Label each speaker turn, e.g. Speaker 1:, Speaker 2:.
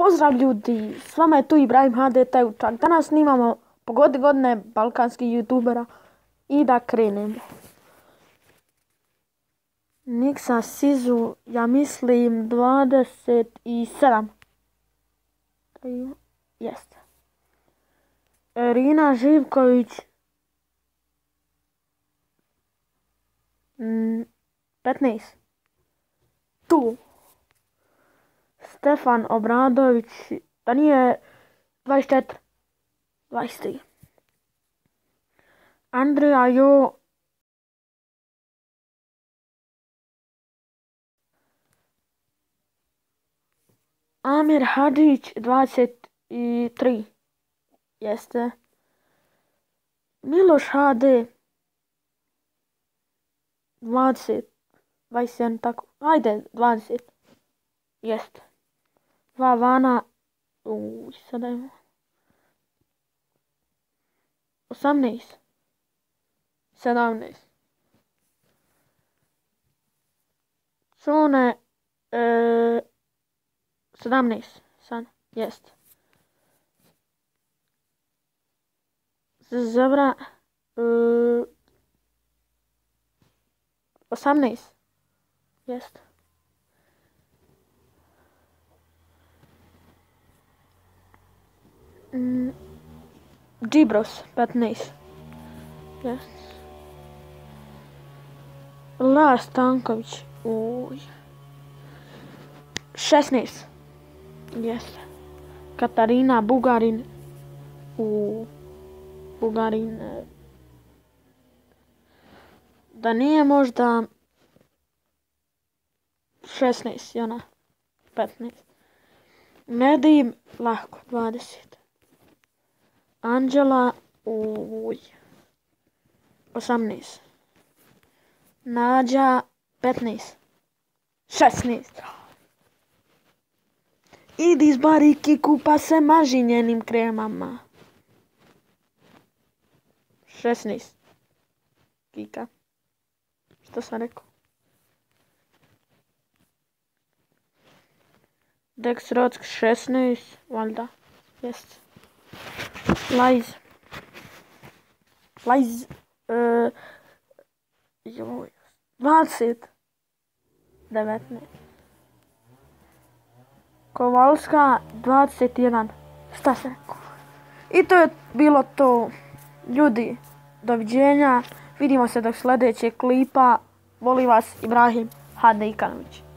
Speaker 1: Pozdrav ljudi, s vama je tu Ibrahim HD Teučak. Danas snimamo pogodi godine balkanskih youtubera i da krenemo. Niksa Sizu, ja mislim 27. Jeste. Irina Živković 15. Tu. Stefan Obradović, da nije 24. 23. Andrija Jo 23. Jeste. Miloš HD 20. 21, tako. Ajde, 20. Jeste. Vavana, sada imamo 18. 17. Sone 17. Sad, jeste. Zebra 18. Jeste. Džibros 15. Yes. Lea Stanković 16. Yes. Katarina Bugarin Bugarin da nije možda 16 i ona 15. Nedim Lahko 20. Anđela 18. Nađa 15. 16. Idi zbari kiku pa se maži njenim kremama. 16. Kika. Što sam rekao? Dex Rock 16. Valjda. Jeste. Lajz 20. 19. Kovalska 21. Šta se rekao? I to je bilo to. Ljudi, doviđenja. Vidimo se do sljedećeg klipa. Volim vas, Ibrahim HD Ikanović.